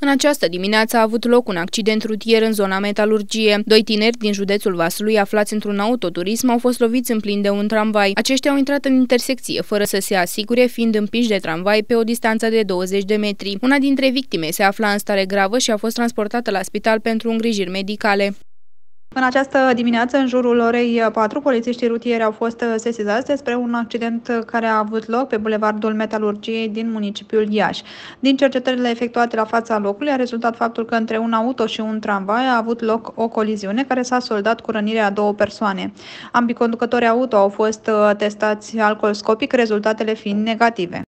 În această dimineață a avut loc un accident rutier în zona Metalurgie. Doi tineri din județul Vaslui, aflați într-un autoturism, au fost loviți în plin de un tramvai. Aceștia au intrat în intersecție fără să se asigure, fiind împinși de tramvai pe o distanță de 20 de metri. Una dintre victime se afla în stare gravă și a fost transportată la spital pentru îngrijiri medicale. În această dimineață, în jurul orei 4, polițiștii rutieri au fost sesizați despre un accident care a avut loc pe bulevardul Metalurgiei din municipiul Iași. Din cercetările efectuate la fața locului a rezultat faptul că între un auto și un tramvai a avut loc o coliziune care s-a soldat cu rănirea a 2 persoane. Ambii conducători auto au fost testați alcoolscopic, rezultatele fiind negative.